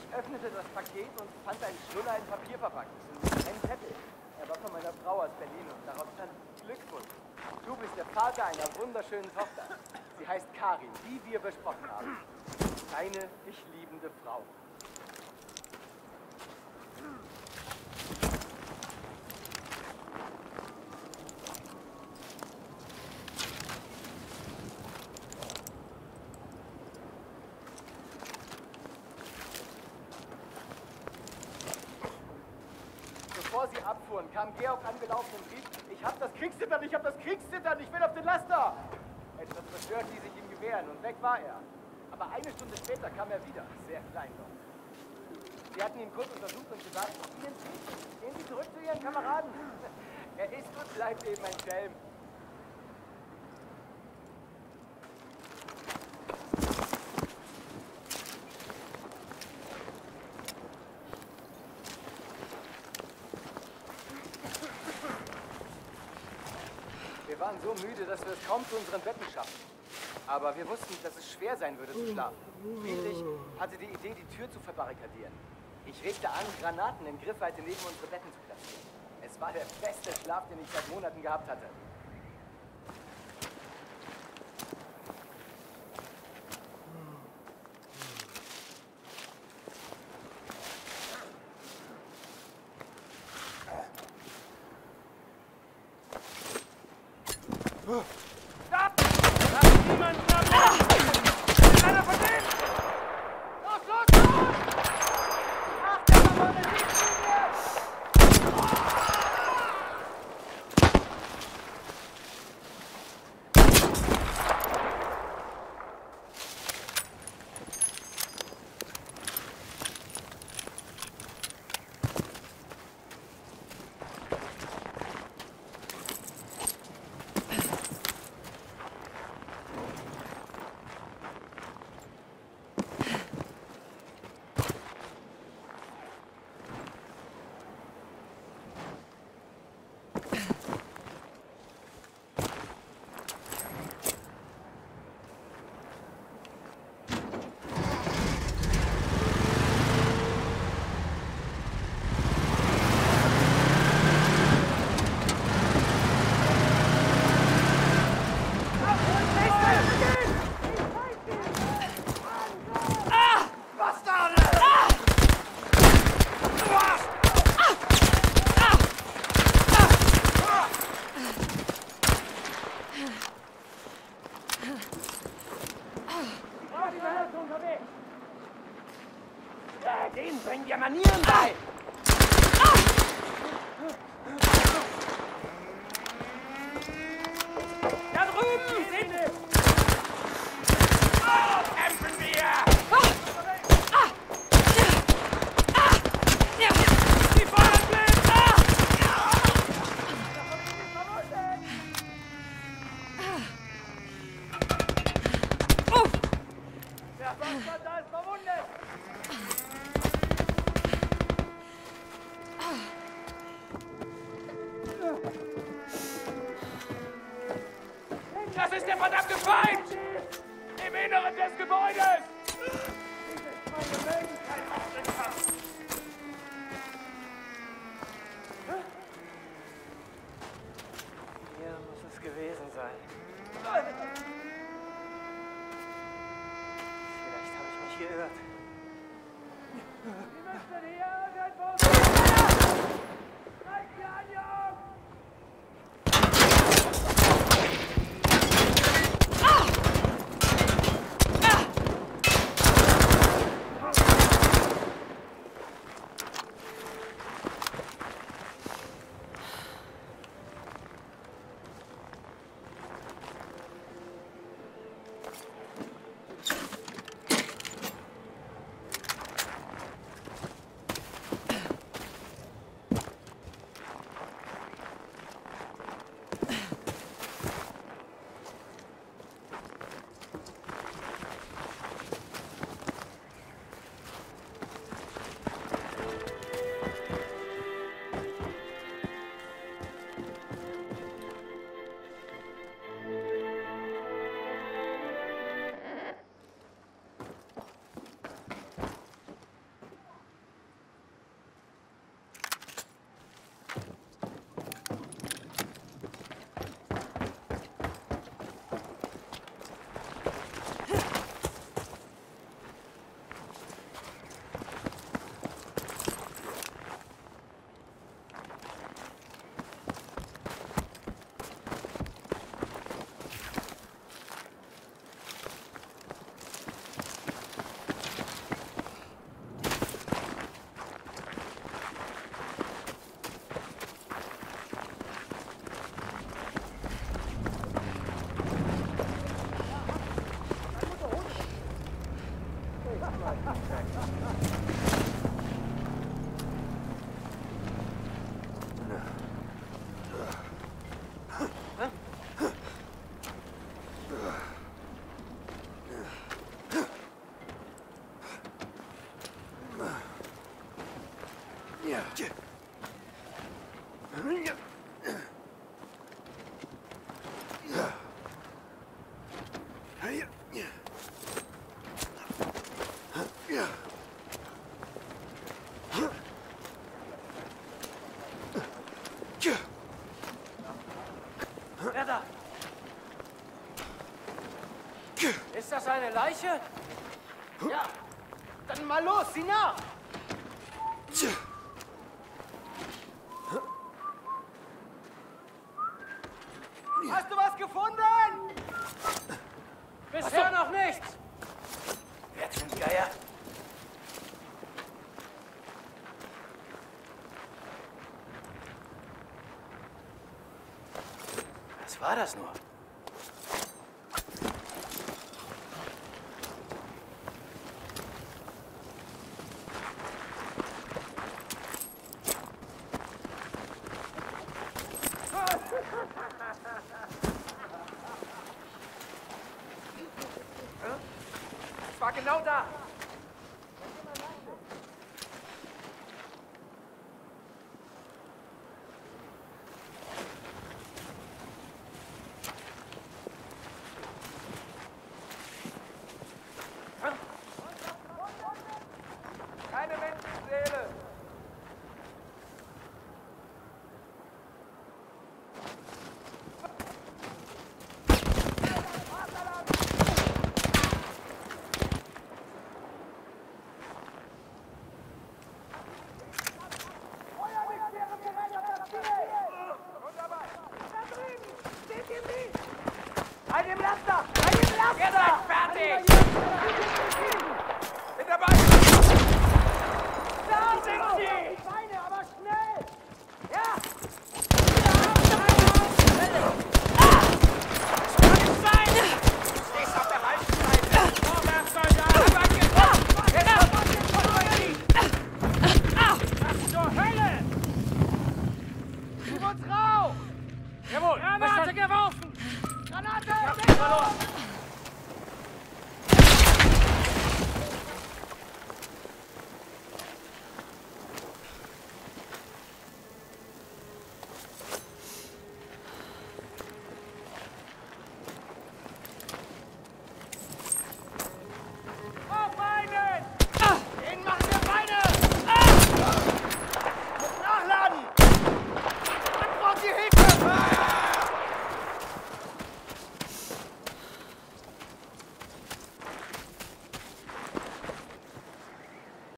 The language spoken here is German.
öffnete das Paket und fand einen Schnuller in Papier verpackt. Ein Zettel. Er war von meiner Frau aus Berlin und darauf stand Glückwunsch. Du bist der Vater einer wunderschönen Tochter. Sie heißt Karin, wie wir besprochen haben. Deine dich liebende Frau. Bevor sie abfuhren, kam Georg angelaufen und rief, ich hab das Kriegszittern, ich hab das Kriegszittern, ich will auf den Laster! Etwas verstört ließ ich ihm gewähren und weg war er. Aber eine Stunde später kam er wieder, sehr kleinlaut. Sie hatten ihn kurz untersucht und gesagt, gehen Sie zurück zu Ihren Kameraden. Er ist und bleibt eben ein Schelm. Wir waren so müde, dass wir es kaum zu unseren Betten schafften. Aber wir wussten, dass es schwer sein würde zu schlafen. Friedrich hatte die Idee, die Tür zu verbarrikadieren. Ich regte an, Granaten in Griffweite neben unsere Betten zu platzieren. Es war der beste Schlaf, den ich seit Monaten gehabt hatte. Stopp! Lass niemanden ab! Einer von denen! Los, los, los! Ach, der war mal eine Linie! Den bringen dir Manieren bei! Da drüben! Seht ihr? Kämpfen wir! Die Feuer bleiben! Der Bastard ist verwundet! Das ist der verdammte Feind! Im Inneren des Gebäudes! Diese Feinde mögen kein Auftritt. Hier muss es gewesen sein. Vielleicht habe ich mich geirrt. Wer da? Ist das eine Leiche? Ja, dann mal los, sieh nach! Hast du was gefunden? Bisher noch nichts. Wer zum Geier? Was war das nur? Es war genau da!